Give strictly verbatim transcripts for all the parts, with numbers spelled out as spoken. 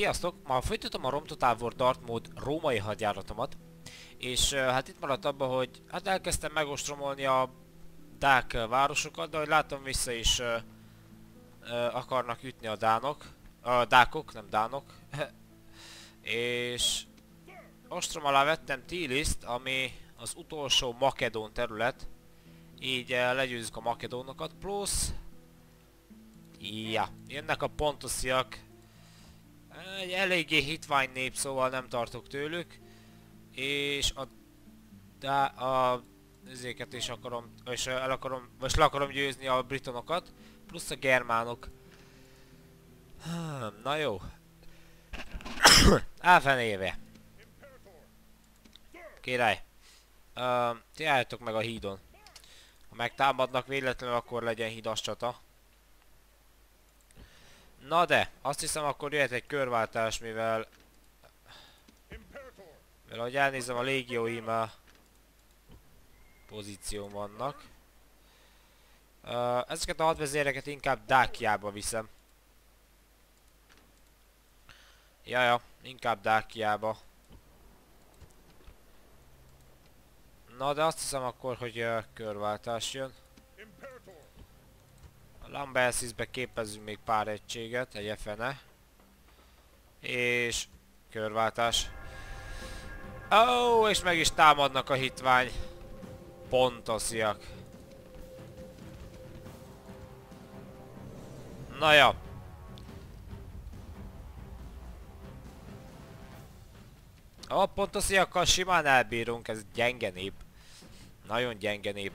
Sziasztok! Ma folytatom a Rome Total War Dartmouth római hadjáratomat. És uh, hát itt maradt abban, hogy hát elkezdtem megostromolni a dák uh, városokat, de hogy látom vissza is uh, uh, akarnak ütni a dánok. A uh, dákok, nem dánok. És ostrom alá vettem Tiliszt, ami az utolsó makedón terület. Így uh, legyőzzük a makedónokat, plusz... Ja, jönnek a pontosziak. Egy eléggé hitvány nép, szóval nem tartok tőlük. És a... De a... ezeket is akarom... és el akarom... vagy le akarom győzni a britonokat. Plusz a germánok. Na jó. Elfenéve. Király. Uh, ti álljatok meg a hídon. Ha megtámadnak véletlenül, akkor legyen hidas csata. Na de, azt hiszem akkor jöhet egy körváltás, mivel... Mivel ahogy elnézem, a légióim a pozíción vannak. Uh, ezeket a hadvezéreket inkább Dákiába viszem. Jaja, inkább Dákiába. Na de azt hiszem akkor, hogy uh, körváltás jön. A Lambercisbe képezzünk még pár egységet, egy ef en e. És körváltás. Ó, oh, és meg is támadnak a hitvány pontosziak. Na ja. A pontosziakkal simán elbírunk, ez gyenge nép. Nagyon gyenge nép.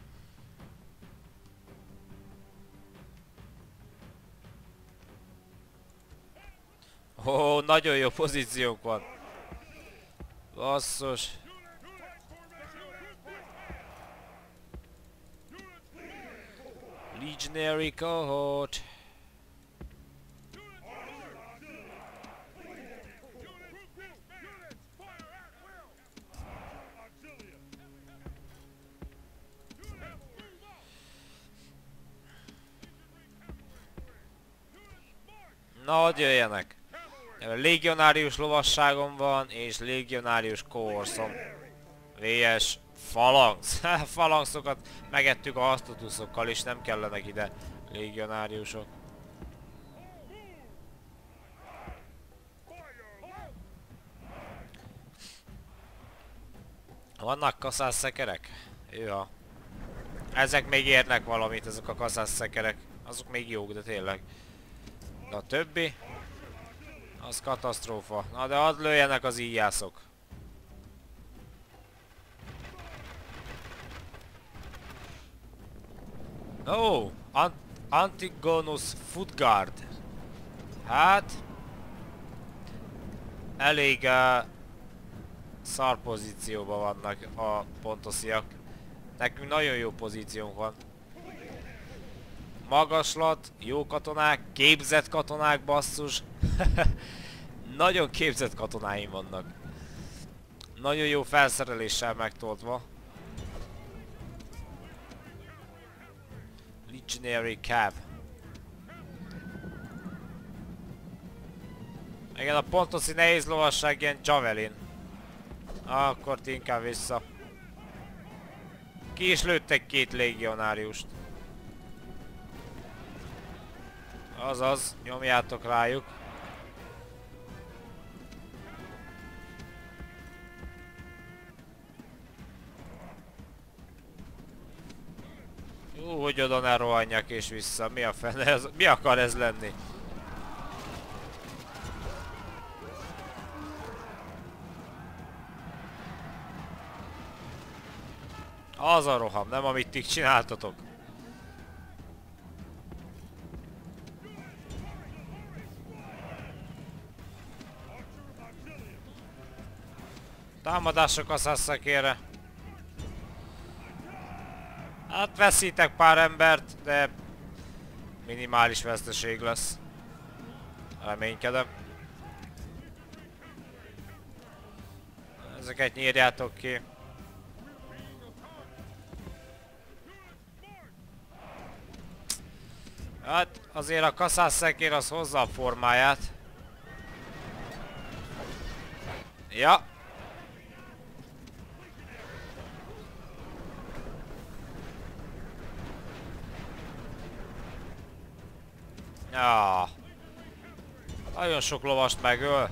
Ó, oh, nagyon jó pozíciók van. Basszus. Legionary cohort. Na, hogy jöjjenek. Légionárius lovasságom van, és légionárius kohorszom. vé es falanx. Falanxokat megettük a hasztotuszokkal, és nem kellenek ide légionáriusok. Vannak kaszásszekerek? Jöha. Ezek még érnek valamit, ezek a kaszásszekerek. Azok még jók, de tényleg. De a többi? Az katasztrófa. Na de hadd lőjenek az íjászok. Ó, oh, Ant Antigonus Footguard. Hát... elég uh, szar pozícióban vannak a pontosziak. Nekünk nagyon jó pozíciónk van. Magaslat, jó katonák, képzett katonák, basszus. Nagyon képzett katonáim vannak. Nagyon jó felszereléssel megtoltva. Legionary Cab. Igen, a pontoszi nehéz lovasság ilyen Javelin. Akkor ti inkább vissza. Ki is lőttek két légionáriust. Azaz, nyomjátok rájuk. Ú, hogy oda ne rohanjak és vissza. Mi a fene ez? Mi akar ez lenni? Az a roham, nem amit ti csináltatok. Támadások a szasszakére. Hát veszítek pár embert, de minimális veszteség lesz. Reménykedem. Ezeket nyírjátok ki. Hát azért a kaszásszekér az hozza a formáját. Ja. Ja. Nagyon sok lovast megöl.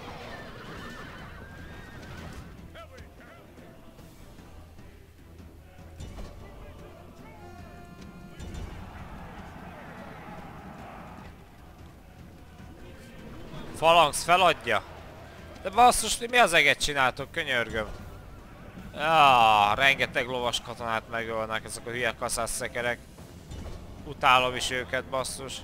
Phalanx feladja. De basszus, mi az eget csináltok, könyörgöm. Ja, rengeteg lovas katonát megölnek ezek a hülye kaszásszekerek. Utálom is őket, basszus.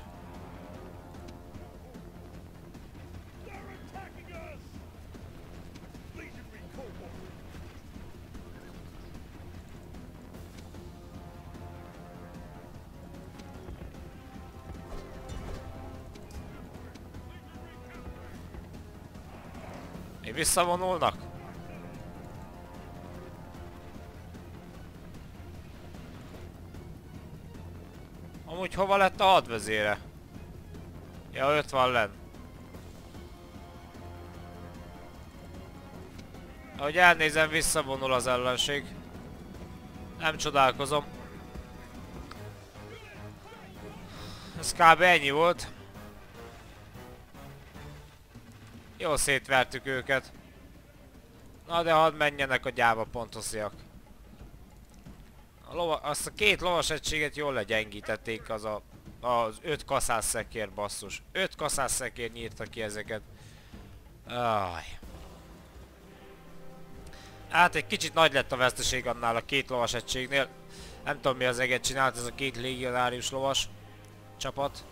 Még visszavonulnak? Amúgy hova lett a hadvezére? Ja, ott van lenn. Ahogy elnézem, visszavonul az ellenség. Nem csodálkozom. Ez kb. Ennyi volt. Jól szétvertük őket. Na de hadd menjenek a gyáva pontosziak. A lova, azt a két lovas egységet jól legyengítették az a, az öt kaszásszekér, basszus. öt kaszásszekér nyírta ki ezeket. Aj. Hát egy kicsit nagy lett a veszteség annál a két lovas egységnél. Nem tudom mi az eget csinált ez a két légionárius lovas csapat.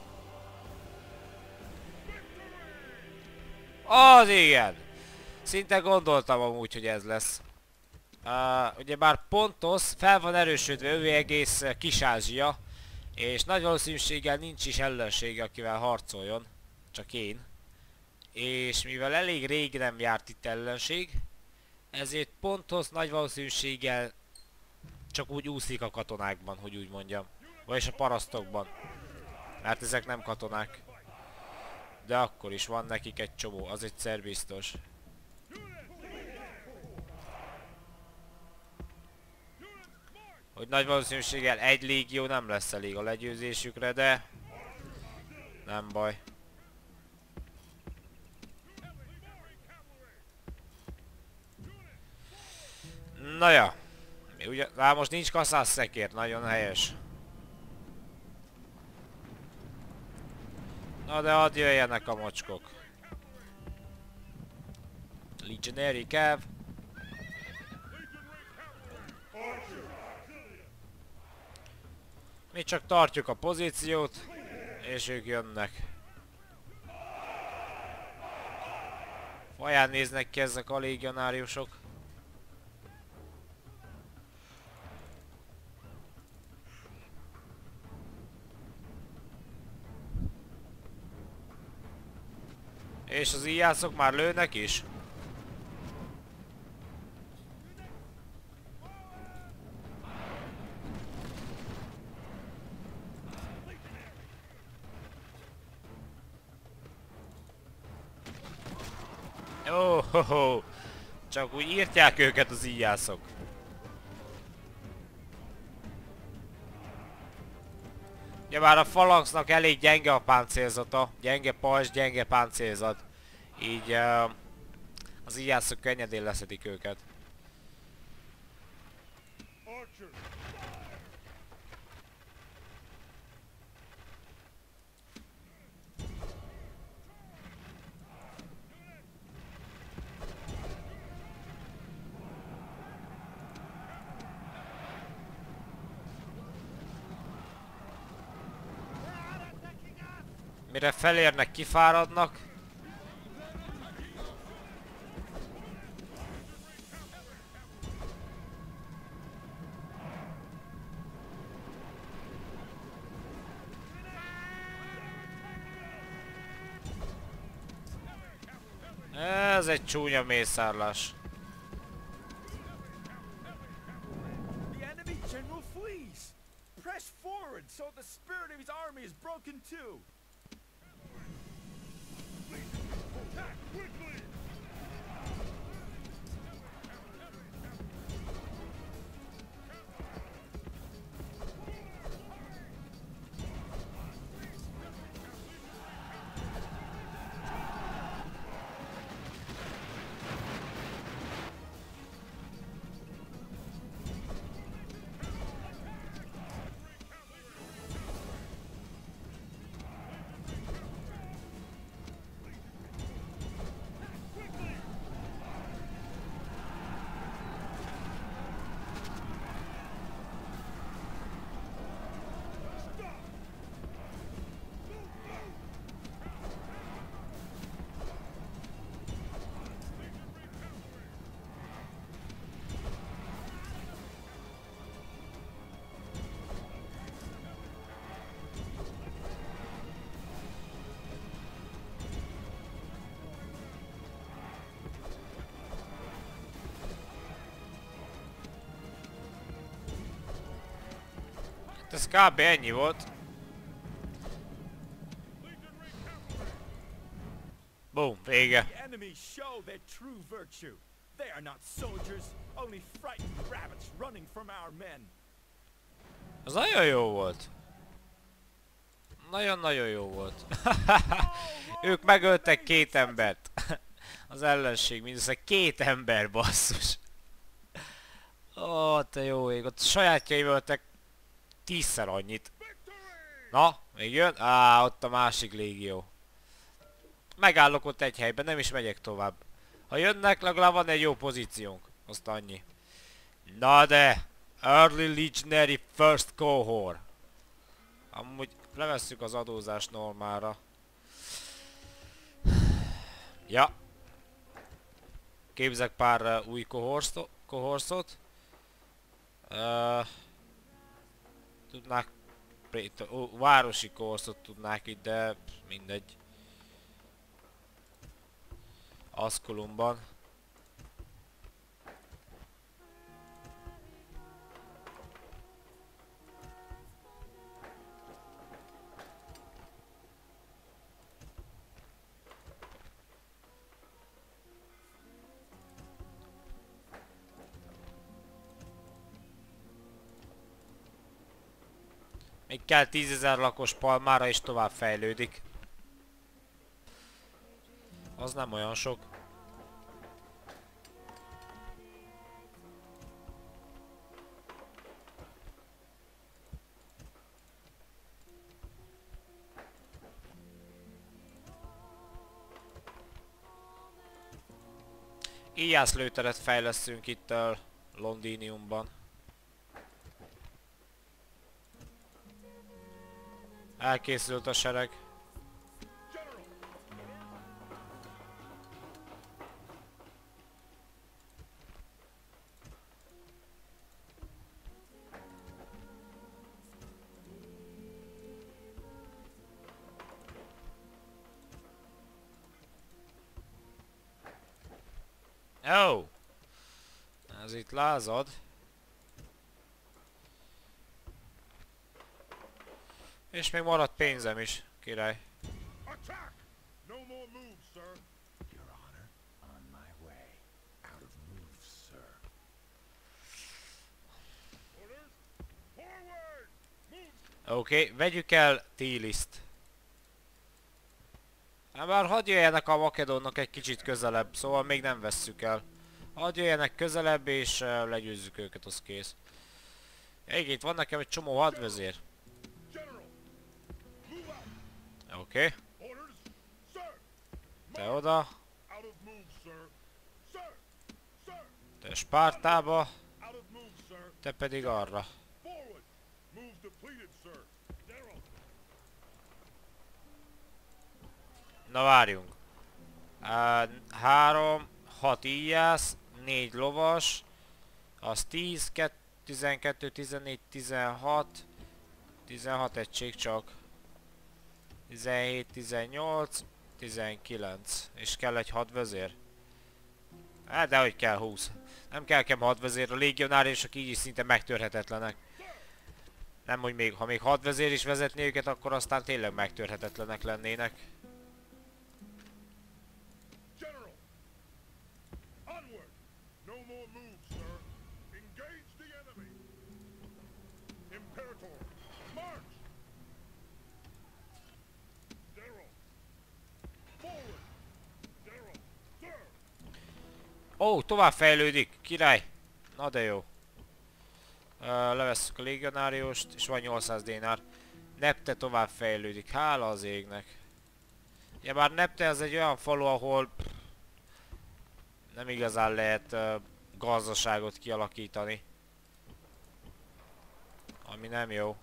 Az igen! Szinte gondoltam amúgy, hogy ez lesz. Uh, ugyebár Pontos fel van erősödve, ő egész Kis-Ázsia, és nagy valószínűséggel nincs is ellensége, akivel harcoljon, csak én. És mivel elég rég nem járt itt ellenség, ezért Pontos nagy valószínűséggel csak úgy úszik a katonákban, hogy úgy mondjam. Vagyis a parasztokban. Mert ezek nem katonák. De akkor is van nekik egy csomó, az egyszer biztos. Hogy nagy valószínűséggel egy légió nem lesz elég a legyőzésükre, de nem baj. Na ja. Ugye, hát most nincs kaszásszekér, nagyon helyes. Na de hadd jöjjenek a mocskok. Legionary Cav. Mi csak tartjuk a pozíciót, és ők jönnek. Faján néznek ki ezek a légionáriusok. És az íjászok már lőnek is? Oh, ho, ho. Csak úgy írtják őket az íjászok. Ja, már a Phalanxnak elég gyenge a páncélzata. Gyenge pajzs, gyenge páncélzat. Így uh, az íjászok könnyedén leszedik őket. Mire felérnek, kifáradnak. Ez egy csúnya mészárlás. The enemy general flees. Press forward so the spirit of his army is broken too. Hát ez kb. Ennyi volt. Boom, vége. The enemies show their true virtue. They are not soldiers, only frightened rabbits running from our men. Az nagyon jó volt. Nagyon-nagyon jó volt. Ők megöltek két embert. Az ellenség mindössze két ember, basszus. Ó, te jó ég, ott a sajátjaim öltek tízszer annyit. Na, még jön? Á, ott a másik légió. Megállok ott egy helyben, nem is megyek tovább. Ha jönnek, legalább van egy jó pozíciónk. Azt annyi. Na de! Early Legionary First Cohort. Amúgy levesszük az adózás normára. Ja. Képzek pár uh, új kohorszot. Uh, tudnák... Uh, városi kohorszot tudnák itt, de mindegy. Asculumban. Még kell tízezer lakos Palmára és tovább fejlődik. Az nem olyan sok. Íjászlőteret fejlesztünk itt a Londiniumban. Elkészült a sereg. Ó! Oh. Ez itt lázad. És még maradt pénzem is, király. Attack! No more moves, sir. Your honor, on my way. Out of moves, sir. Orders. Forward! Move! Oké, okay, vegyük el T-list. Hát már hadd jöjjenek a Makedónnak egy kicsit közelebb, szóval még nem vesszük el. Hadd jöjjenek közelebb és uh, legyőzzük őket, az kész. Ég, itt van nekem egy csomó hadvezér. Oké. Okay. Te oda. Te Spártába. Te pedig arra. Na várjunk. Uh, három, hat íjász, négy lovas, az tíz, tizenkettő, tizennégy, tizenhat, tizenhat egység csak. tizenhét, tizennyolc, tizenkilenc. És kell egy hadvezér. Hát dehogy kell húsz. Nem kell nekem hadvezér, a légionáriusok így is szinte megtörhetetlenek. Nem, hogy még, ha még hadvezér is vezetné őket, akkor aztán tényleg megtörhetetlenek lennének. Ó, oh, tovább fejlődik, király! Na de jó. Uh, levesszük a légionáriust, és van nyolcszáz dénár. Nepte tovább fejlődik, hála az égnek. Ja, bár Nepte az egy olyan falu, ahol pff, nem igazán lehet uh, gazdaságot kialakítani. Ami nem jó.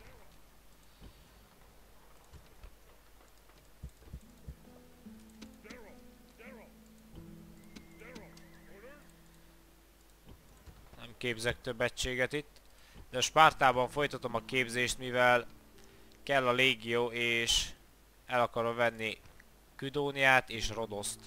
Képzek több egységet itt, de a Spártában folytatom a képzést, mivel kell a légió, és el akarom venni Küdóniát és Rodoszt.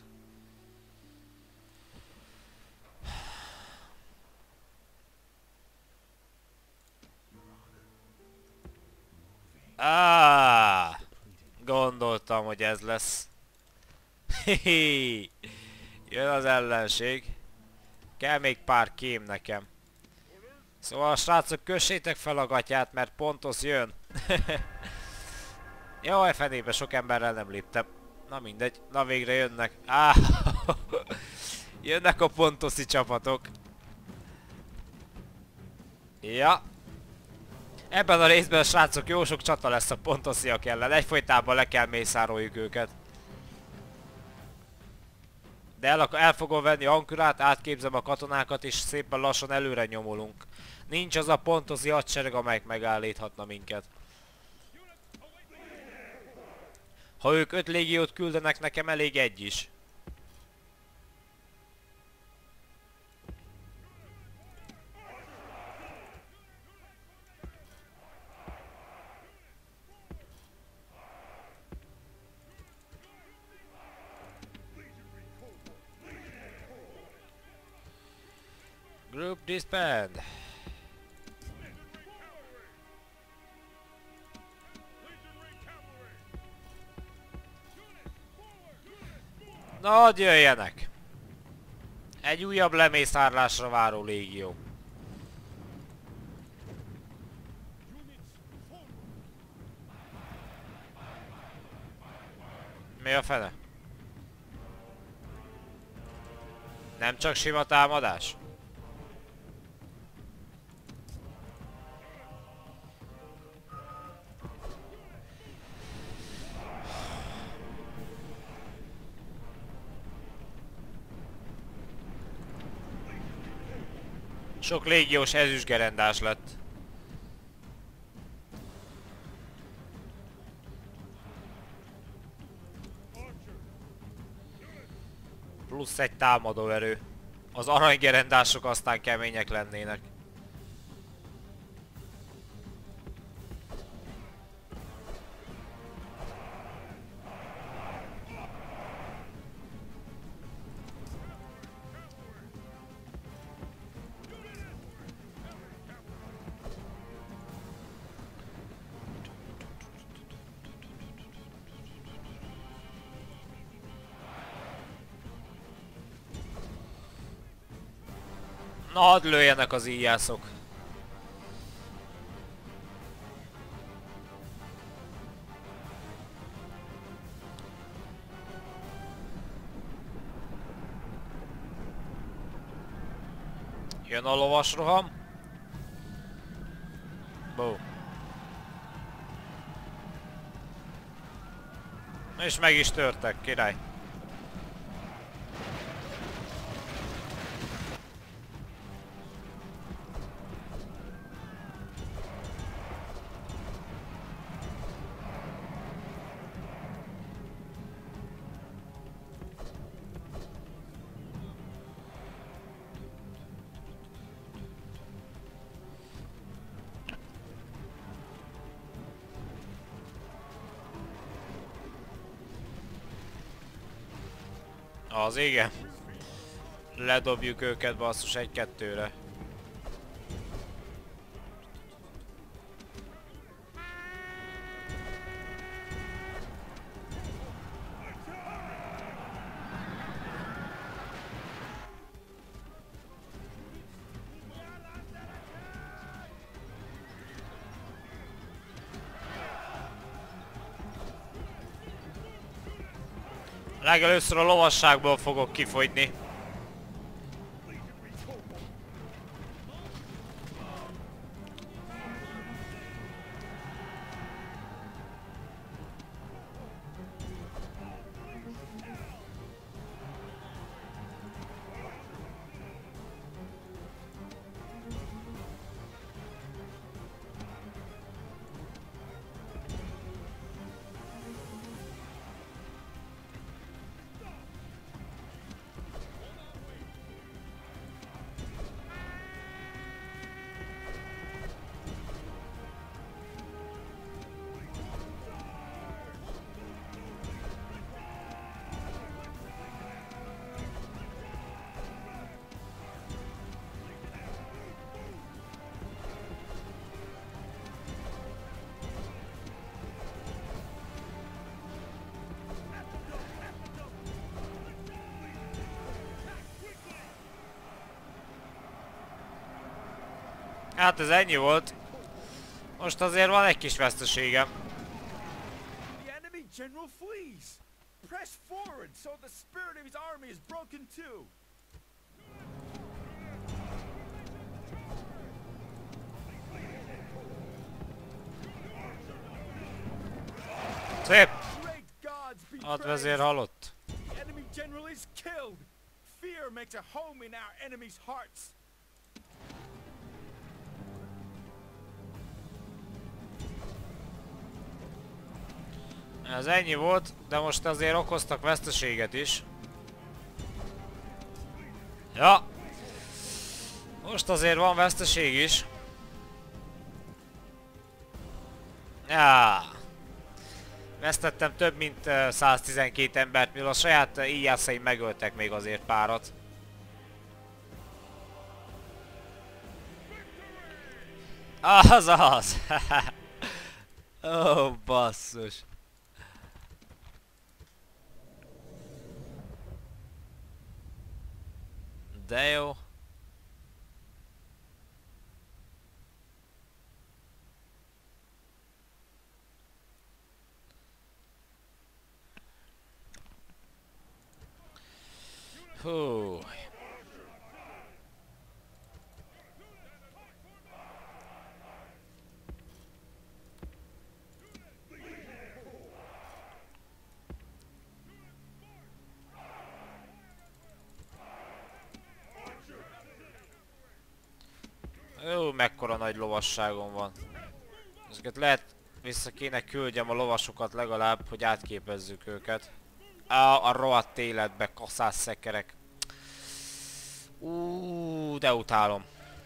Ah, gondoltam, hogy ez lesz. Hihi. Jön az ellenség. Kell még pár kém nekem. Szóval srácok, kössétek fel a gatyát, mert Pontos jön. Jaj, fenébe, sok emberrel nem léptem. Na mindegy, na végre jönnek. Ah, jönnek a pontoszi csapatok. Ja. Ebben a részben, srácok, jó sok csata lesz a pontosziak ellen. Egyfolytában le kell mészároljuk őket. De el, el fogom venni Ankurát, átképzem a katonákat, és szépen lassan előre nyomulunk. Nincs az a pontoszi hadsereg, amelyik megállíthatna minket. Ha ők öt légiót küldenek, nekem elég egy is. Group disband. Na, hadd jöjjenek! Egy újabb lemészárlásra váró légió. Mi a fene? Nem csak sima támadás? Sok légiós ezüstgerendás lett. Plusz egy támadóerő. Az aranygerendások aztán kemények lennének. Na, hadd lőjenek az íjászok. Jön a lovasroham. Boom. És meg is törtek, király. Az igen. Ledobjuk őket basszus egy-kettőre. Legelőször a lovasságból fogok kifogyni. Hát ez ennyi volt. Most azért van egy kis veszteségem. The enemy general flees. Press forward so the spirit of his army is broken too. Szép! Great gods be Hadvezér praised. halott. The enemy general is killed. Fear makes a home in our enemies' hearts. Ez ennyi volt, de most azért okoztak veszteséget is. Ja! Most azért van veszteség is. Ja. Vesztettem több mint uh, száztizenkét embert, mivel a saját uh, íjászaim megöltek még azért párat. Azaz! Ó, oh, basszus! De jó. Hú. Jó, mekkora nagy lovasságom van. Ezeket lehet vissza kéne küldjem a lovasokat legalább, hogy átképezzük őket. A, a rohadt életbe, kaszász szekerek. Úúúú, de utálom.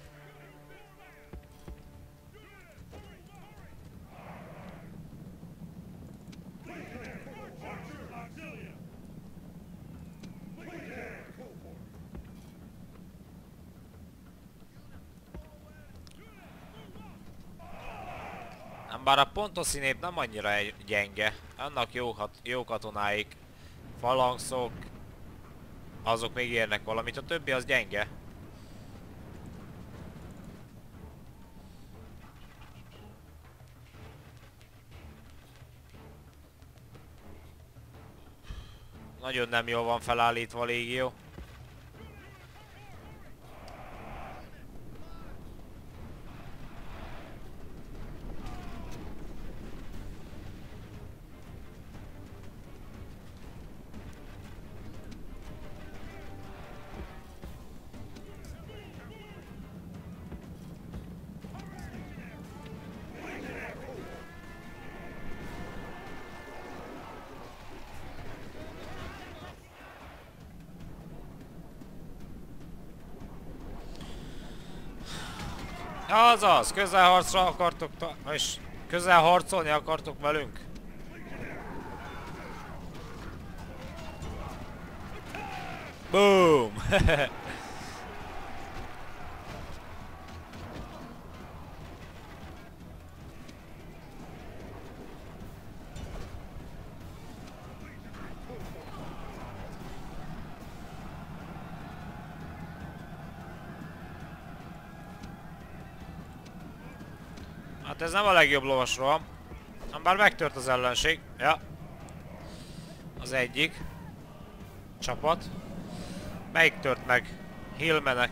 Bár a pontoszi nép nem annyira gyenge, annak jó, hat, jó katonáik, falangszok, azok még érnek valamit, a többi az gyenge. Nagyon nem jól van felállítva a légió. Azaz, közelharcra akartok, és közel harcolni akartok velünk? Boom! Hát ez nem a legjobb lovasról. Bár megtört az ellenség. Ja. Az egyik csapat. Melyik tört meg? Hillmenek.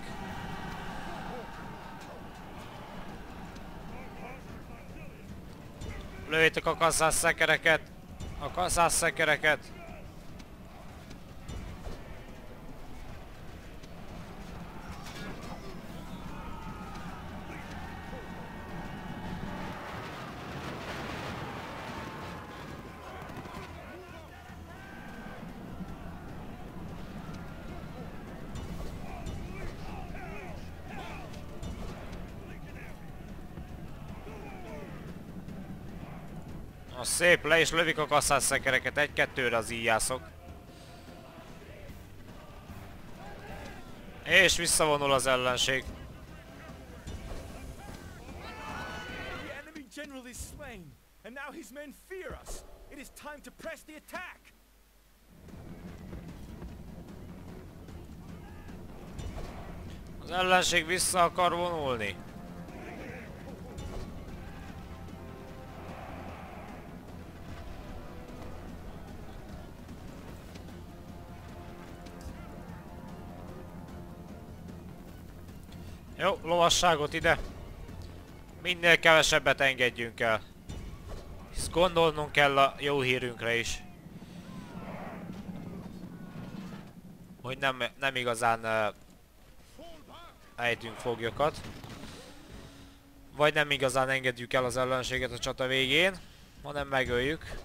Lőjétek a kaszász szekereket. A kaszász szekereket. Szép, le is lövik a kaszász szekereket, egy-kettőre az íjászok. És visszavonul az ellenség. The enemy general is slain, and now his men fear us. It is time to press the attack. Az ellenség vissza akar vonulni. Jó, lovasságot ide. Minél kevesebbet engedjünk el. Hisz gondolnunk kell a jó hírünkre is. Hogy nem, nem igazán uh, ejtünk foglyokat. Vagy nem igazán engedjük el az ellenséget a csata végén, hanem megöljük.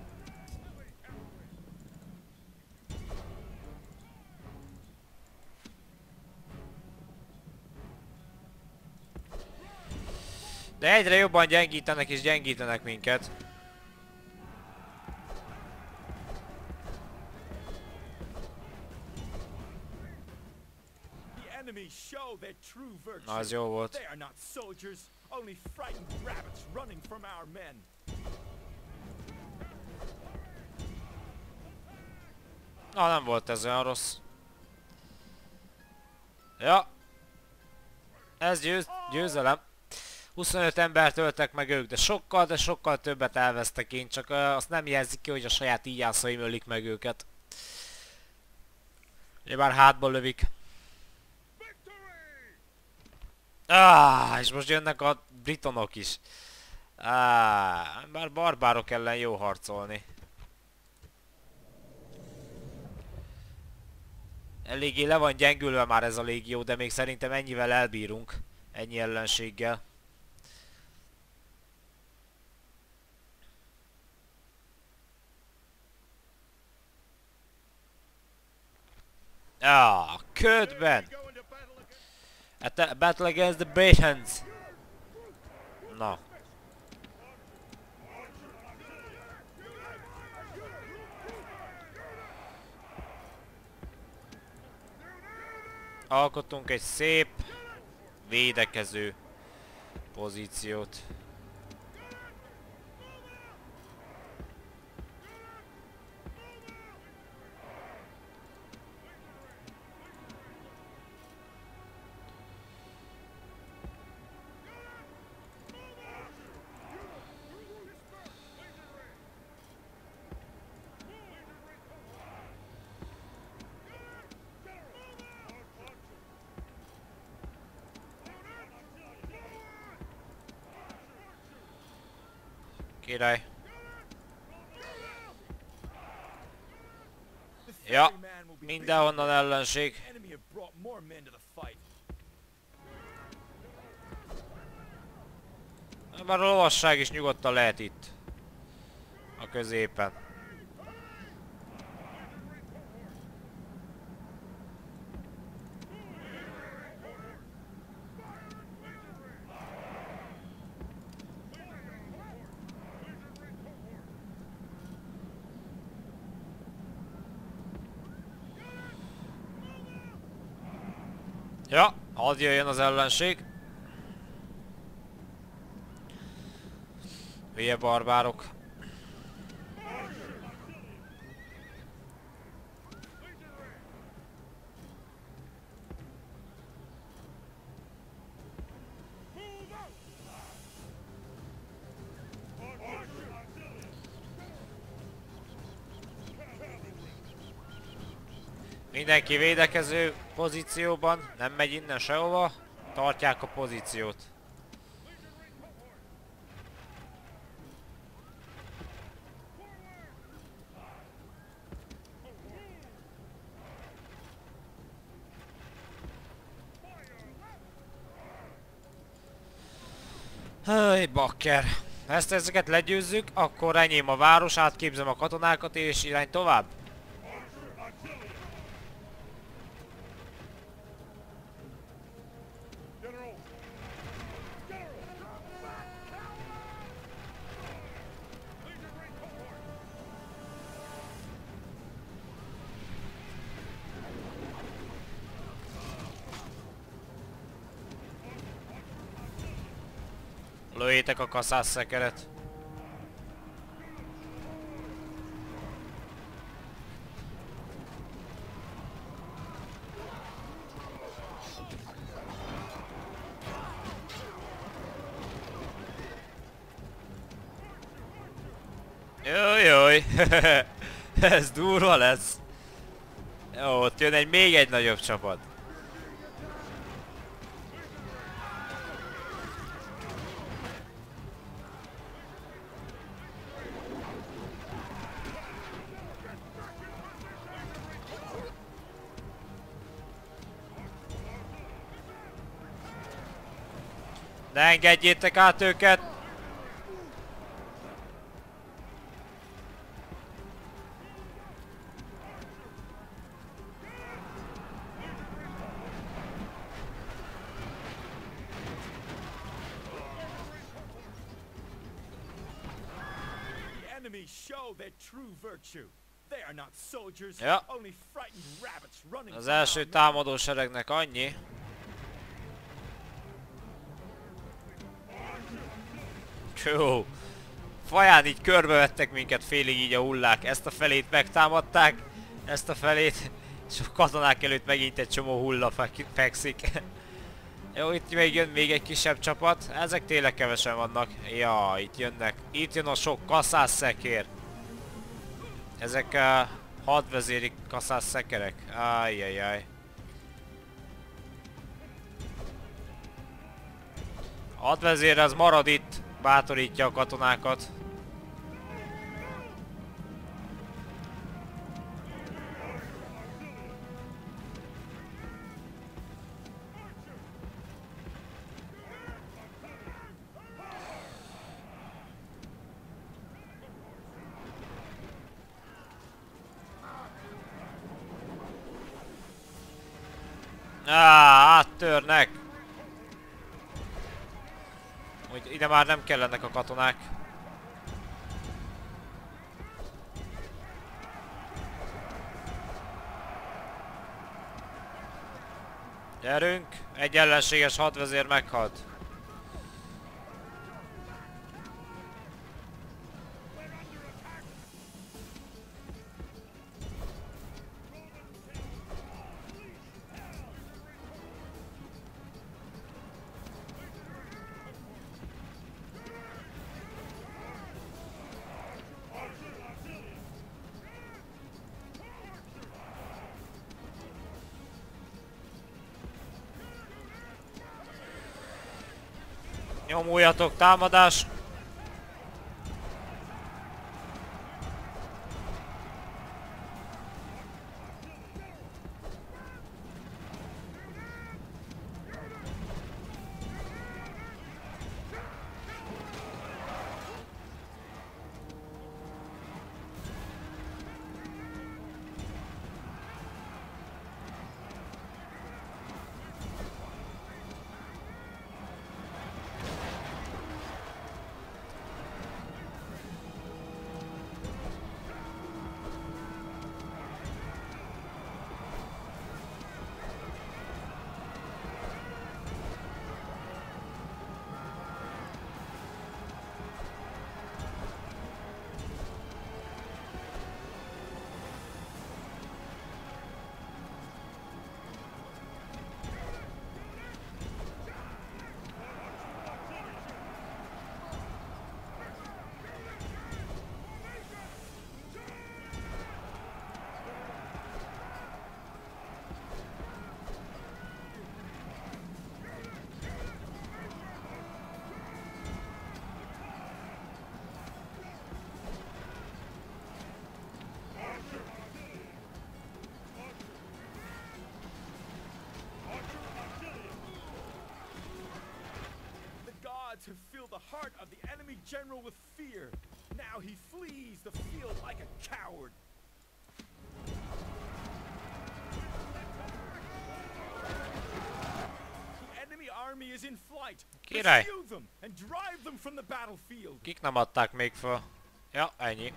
De egyre jobban gyengítenek és gyengítenek minket. Na, az jó volt. Na, nem volt ez olyan rossz. Ja. Ez győz, győzelem. huszonöt embert öltek meg ők, de sokkal, de sokkal többet elvesztek én, csak uh, azt nem jelzik ki, hogy a saját íjászaim ölik meg őket. Ugyebár hátba lövik. Ah, és most jönnek a britonok is. Ah, bár barbárok ellen jó harcolni. Eléggé le van gyengülve már ez a légió, de még szerintem ennyivel elbírunk. Ennyi ellenséggel. Ah, ködben! At the battle against the Britons. Na. Alkotunk egy szép védekező pozíciót. Király. Ja, mindenhonnan ellenség. Már a lovasság is nyugodtan lehet itt. A középen. Ja, hadd jöjjön az ellenség. Hülye barbárok. Mindenki védekező pozícióban, nem megy innen sehova, tartják a pozíciót. Hely, bakker! Ezt ezeket legyőzzük, akkor enyém a város, átképzem a katonákat és irány tovább. Lőjétek a kaszásszekeret. Jaj, jaj. Ez durva lesz. Jó, ott jön egy még egy nagyobb csapat. Ne engedjétek át őket! The enemies show their true virtue. They are not soldiers, Ja. only frightened rabbits running Az from első our men. támadó seregnek annyi. Jó. Faján így körbevettek minket félig így a hullák. Ezt a felét megtámadták, ezt a felét, és a katonák előtt megint egy csomó hulla fek fekszik. Jó, itt még jön még egy kisebb csapat. Ezek tényleg kevesen vannak. Ja, itt jönnek. Itt jön a sok kaszásszekér. Ezek a hadvezéri kaszásszekerek. Ajjajjaj. A hadvezér az marad itt. Bátorítja a katonákat. Á, áttörnek! Úgy ide már nem kellenek a katonák. Gyerünk! Egy ellenséges hadvezér meghalt. Nyomuljatok, támadás! To fill the heart of the enemy general with fear. Now he flees the field like a coward. The enemy army is in flight. Király! Pursue them and drive them from the battlefield. Kik nem adták még fel? Ja, ennyi.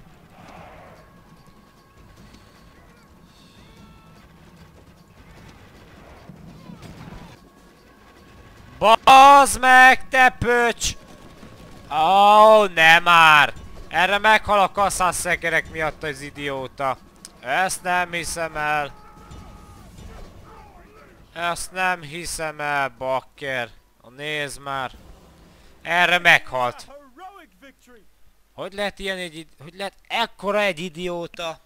Bazd meg, te pöcs! Ó, oh, nem már! Erre meghal a kaszásszekerek miatt az idióta. Ezt nem hiszem el. Ezt nem hiszem el, bakker. Nézd már. Erre meghalt. Hogy lehet ilyen egy... Hogy lehet ekkora egy idióta?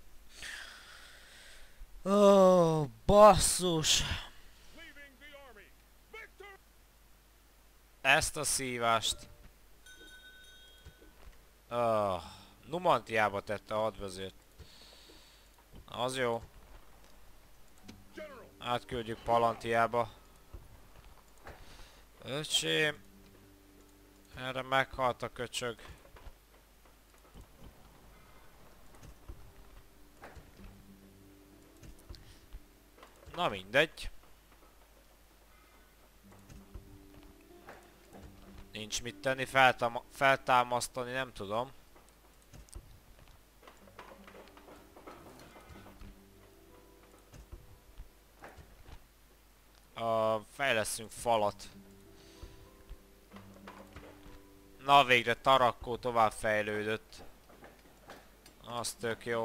Ó, oh, basszus. Ezt a szívást. Oh, Numantiába tette a hadvezért. Az jó. Átküldjük Palantiába. Öcsém. Erre meghalt a köcsög. Na mindegy. Nincs mit tenni, feltáma feltámasztani nem tudom. Uh, fejleszünk falat. Na végre Tarakkó tovább fejlődött. Az tök jó.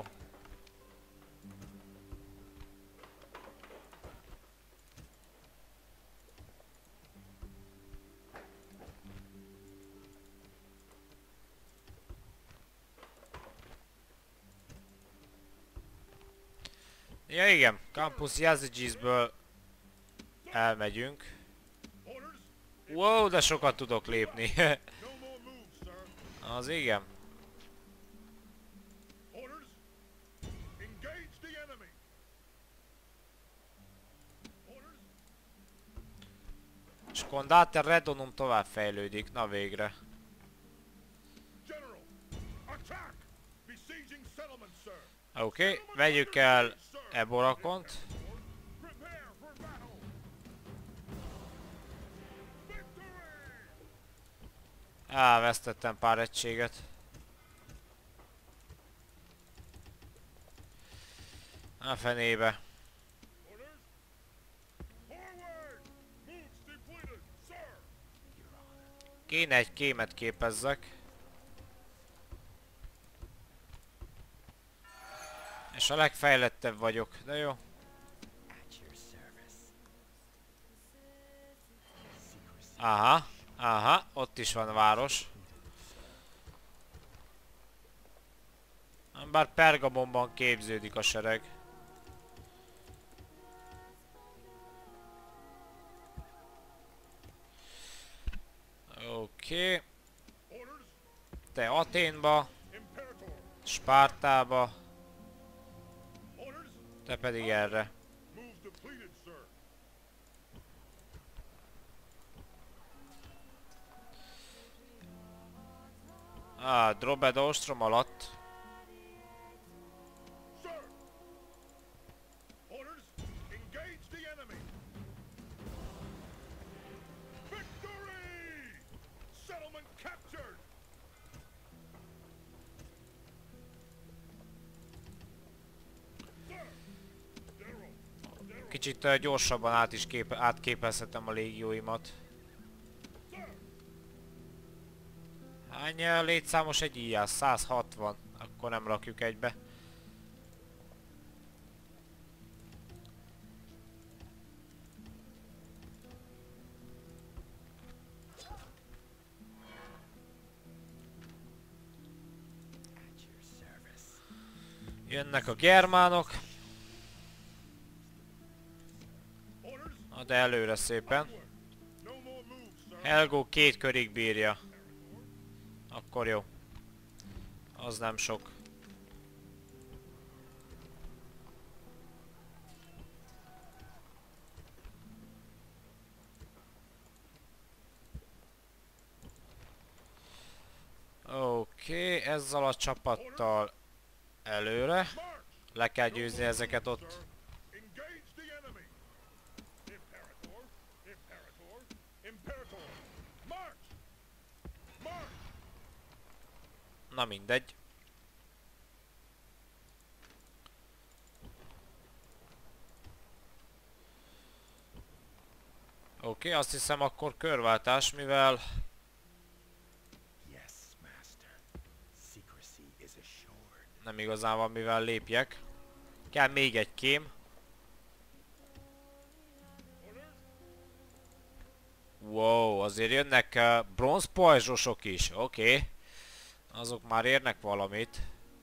Ja igen, Campus Yazidisből elmegyünk. Orders? Wow, de sokat tudok lépni. No more moves, sir. Az igen. Orders? Engage the enemy. Orders? És Condate Redonum tovább fejlődik, na végre. General, attack! Besieging settlement, sir. Oké, okay, vegyük el Eborakont. Prepare for battle. Victory! Á, vesztettem pár egységet. A fenébe. Orders? Forward! Moves depleted, sir. Kéne egy kémet képezzek. És a legfejlettebb vagyok, de jó. Aha, aha, ott is van város. Bár Pergamonban képződik a sereg. Oké. Okay. Orders? Te Athénba, Imperator. Spártába, Orders? te pedig erre. Moves depleted, sir. Ah, Drobed ostrom alatt. Sir! Orders? Engage the enemy! Victory! Settlement captured! Sir! General! General! Kicsit uh, gyorsabban át is képe átképezhetem a légióimat. Sir! Hány uh, létszámos egy íjász? száz hatvan. Akkor nem rakjuk egybe. Jönnek a germánok. Orders? Ad előre szépen. Onward! No more moves, sir. Helgó két körig bírja. Akkor jó. Az nem sok. Oké, okay, ezzel a csapattal előre. March! Le kell győzni ezeket ott. Sir. Engage the enemy! Imperator! Imperator! Imperator! March! March! Na mindegy. Oké, okay, azt hiszem akkor körváltás, mivel Yes, master. Secrecy is assured. nem igazán van mivel lépjek. Kell még egy kém. Wow, azért jönnek uh, bronzpajzsosok is, oké. Okay. Azok már érnek valamit.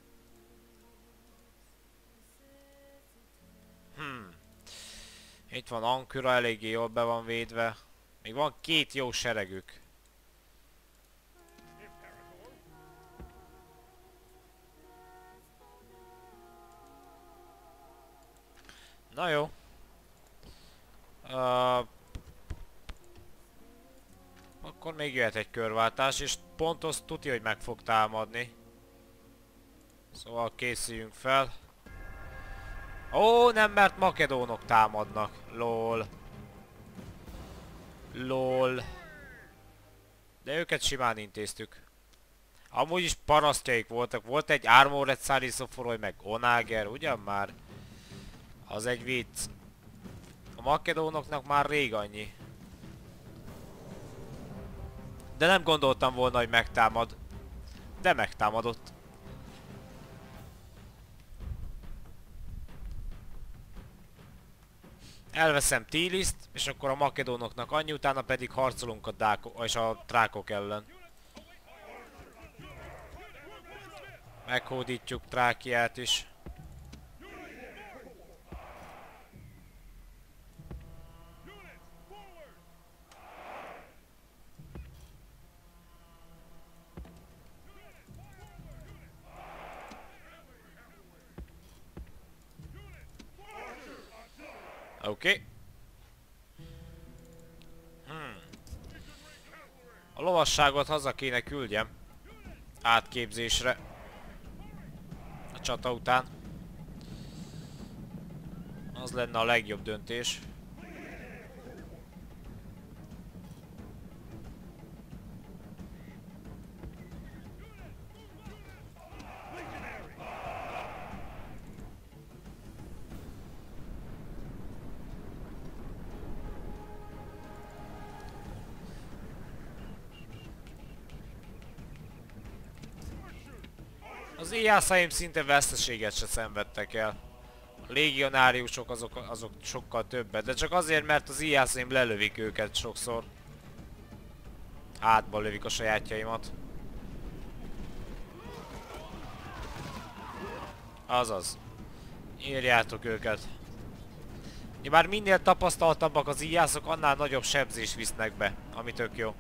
Hmm. Itt van Ankura, eléggé jól be van védve. Még van két jó seregük. Na jó. Uh, Akkor még jöhet egy körváltás, és pont azt tudja, hogy meg fog támadni. Szóval készüljünk fel. Ó, nem, mert makedónok támadnak. Lol. Lol. De őket simán intéztük. Amúgy is parasztjaik voltak. Volt egy Armored Salisoforoy, meg Onager, ugyan már? Az egy vicc. A makedónoknak már rég annyi. De nem gondoltam volna, hogy megtámad. De megtámadott. Elveszem Tilist, és akkor a makedónoknak annyi, utána pedig harcolunk a dákok és a trákok ellen. Meghódítjuk Trákiát is. Oké. Okay. Hmm. A lovasságot haza kéne küldjem. Átképzésre. A csata után. Az lenne a legjobb döntés. Az éjjászaim szinte veszteséget se szenvedtek el. A légionáriusok azok, azok sokkal többet, de csak azért, mert az éjjászaim lelövik őket sokszor. Hátba lövik a sajátjaimat. Azaz. Írjátok őket. Bár minél tapasztaltabbak az íjászok, annál nagyobb sebzést visznek be, ami tök jó.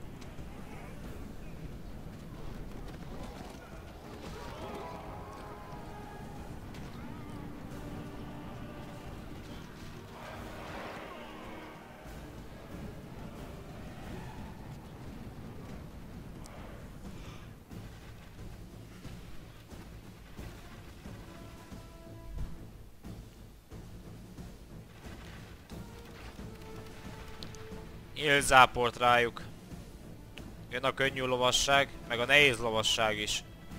Élzáport rájuk. Jön a könnyű lovasság, meg a nehéz lovasság is.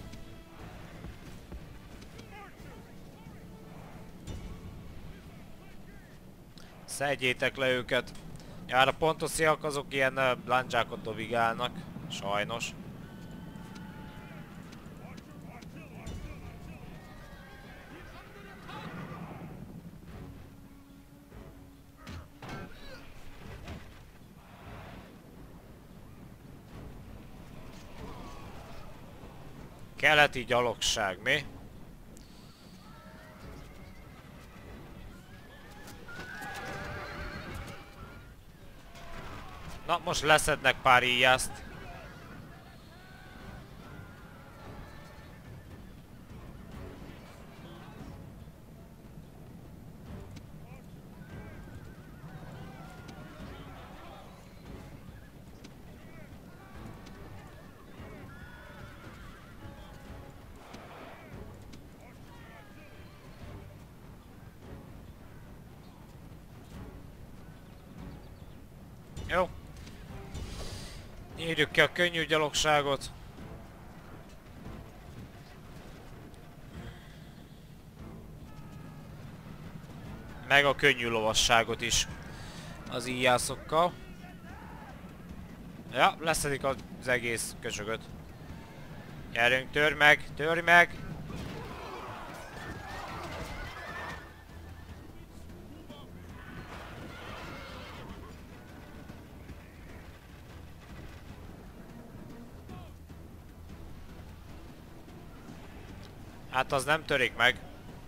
Szedjétek le őket. Jár a pontosziak azok ilyen uh, lándzsákot dobigálnak. Sajnos. Keleti gyalogság, mi? Na, most leszednek pár íjászt. Jó. Nyírjuk ki a könnyű gyalogságot. Meg a könnyű lovasságot is. Az íjászokkal. Ja, leszedik az egész köcsögöt. Gyerünk, törj meg, törj meg! Hát az nem törik meg.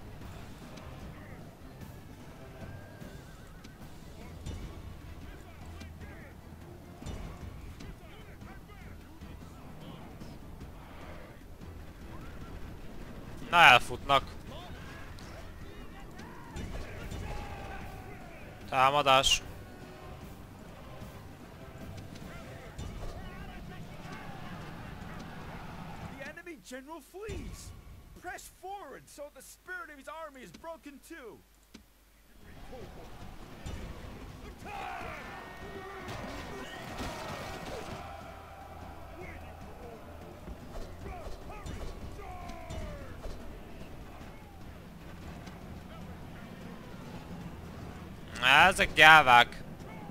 Na, elfutnak. Támadás. General flees! Press forward so the spirit of his army is broken too! Ezek gyávák.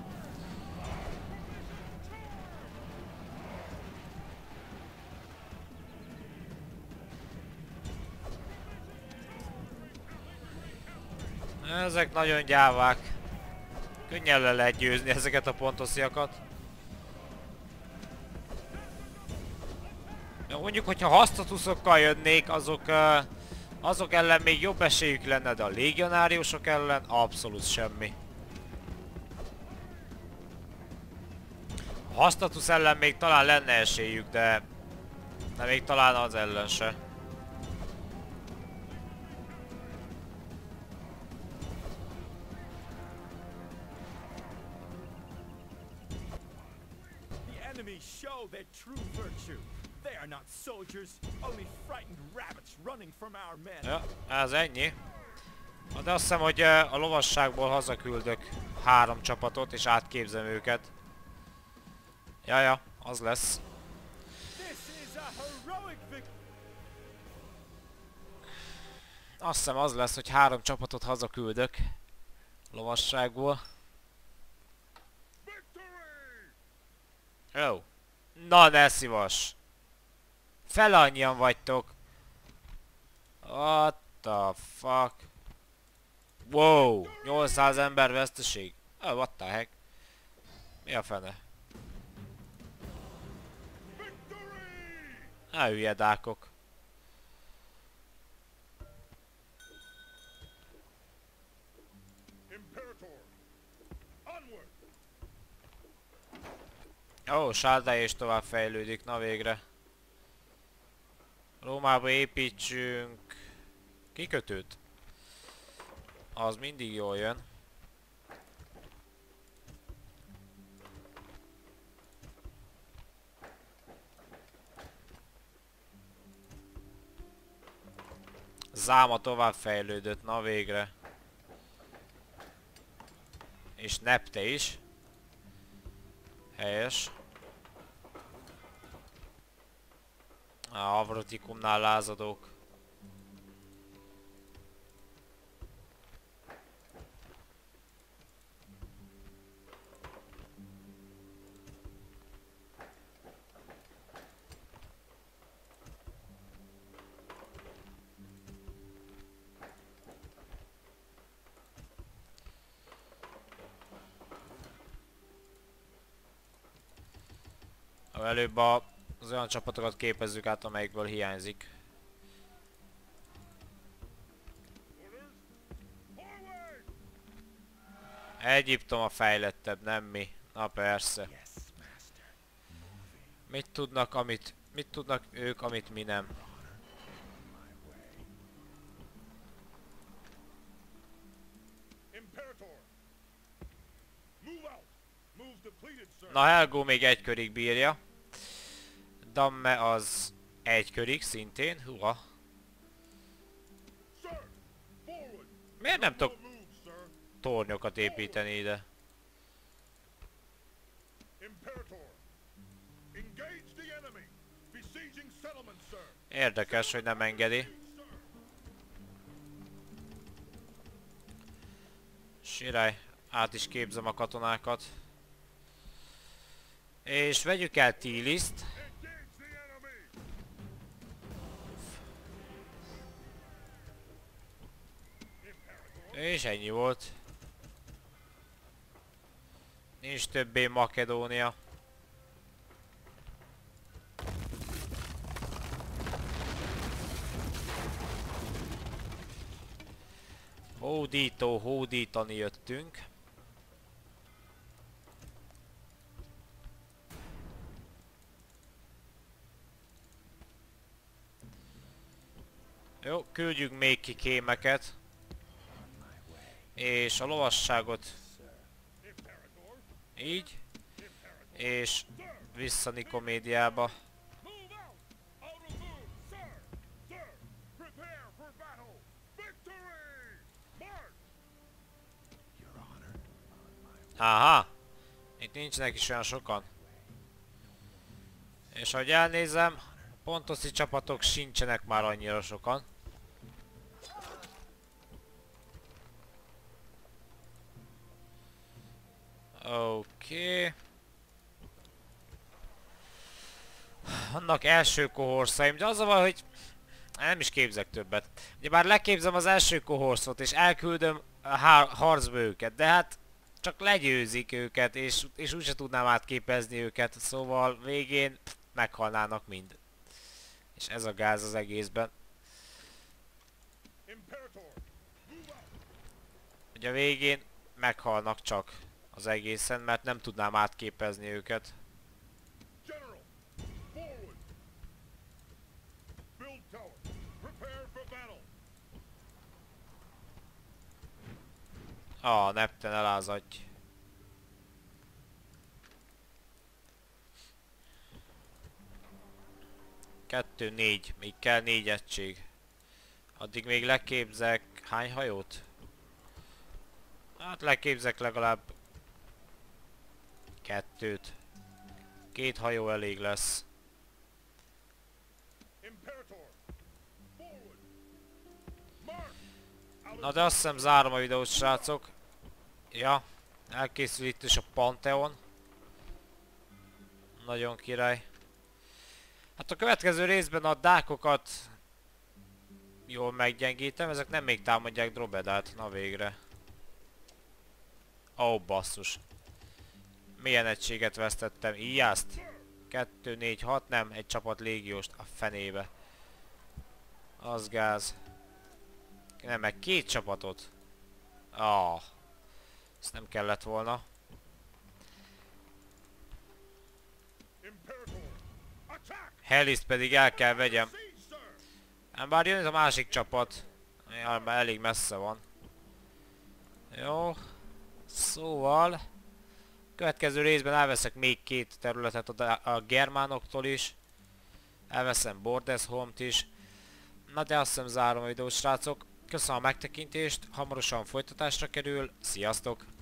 Ezek nagyon gyávák. Könnyen le lehet győzni ezeket a pontosziakat. Ja, mondjuk, hogyha hasztatuszokkal jönnék, azok, uh, azok ellen még jobb esélyük lenne, de a légionáriusok ellen abszolút semmi. A hasztatus ellen még talán lenne esélyük, de, de még talán az ellen se. Show their true virtue. They are not soldiers, only frightened rabbits running from our men. Ja, ez ennyi. De azt hiszem, hogy a lovasságból hazaküldök három csapatot, és átképzem őket. Jaja, az lesz. Azt hiszem az lesz, hogy három csapatot hazaküldök lovasságból. Jó. Na ne szívas! Fel annyian vagytok! What the fuck? Wow! nyolcszáz ember veszteség? Oh, what the heck? Mi a fene? Na hülye dákok. Ó, Sáldály is tovább fejlődik, na végre. Rómába építsünk kikötőt. Az mindig jól jön. Záma tovább fejlődött, na végre. És Nepte is. Helyes. A Avrotikumnál lázadók. Előbb a, az olyan csapatokat képezzük át, amelyikből hiányzik. Egyiptom a fejlettebb, nem mi. Na persze. Mit tudnak, amit... Mit tudnak ők, amit mi nem? Na, Helgó még egy körig bírja. Damme az egy körig szintén, húha. Miért nem tudok tornyokat építeni ide? Érdekes, hogy nem engedi. Sirály, át is képzem a katonákat. És vegyük el Tíliszt. És ennyi volt. Nincs többé Makedónia. Hódító, hódítani jöttünk. Jó, küldjünk még ki kémeket. És a lovasságot így. És vissza Nikomédiába. Aha! Itt nincsenek is olyan sokan. És ahogy elnézem, a pontoszi csapatok sincsenek már annyira sokan. Oké. Okay. Vannak első kohorsaim, de az a baj, hogy nem is képzek többet. Ugye bár leképzem az első kohorszot és elküldöm a harcba őket, de hát csak legyőzik őket, és, és úgyse tudnám átképezni őket, szóval végén pff, meghalnának mind. És ez a gáz az egészben. Ugye a végén meghalnak csak az egészen, mert nem tudnám átképezni őket. Ah, Nepten elázadj. Kettő, négy. Még kell négy egység. Addig még leképzek... Hány hajót? Hát leképzek legalább... Kettőt. Két hajó elég lesz. Na de azt hiszem zárom a videót, srácok. Ja, elkészül itt is a Pantheon. Nagyon király. Hát a következő részben a dákokat jól meggyengítem, ezek nem még támadják Drobedát, na végre. Ó, oh, basszus. Milyen egységet vesztettem, íjászt? kettő, négy, hat, nem, egy csapat légióst a fenébe. Az gáz. Nem, meg két csapatot. Ah, ezt nem kellett volna. Helist pedig el kell vegyem. Nem, bár jön ez a másik csapat. Ja, már elég messze van. Jó. Szóval... Következő részben elveszek még két területet a, a germánoktól is. Elveszem Bordesholmt is. Na de azt hiszem zárom a videót, srácok. Köszönöm a megtekintést, hamarosan folytatásra kerül. Sziasztok!